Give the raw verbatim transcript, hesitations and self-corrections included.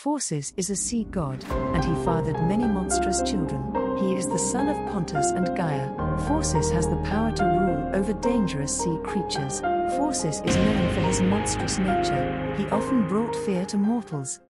Phorcys is a sea god, and he fathered many monstrous children. He is the son of Pontus and Gaia. Phorcys has the power to rule over dangerous sea creatures. Phorcys is known for his monstrous nature. He often brought fear to mortals.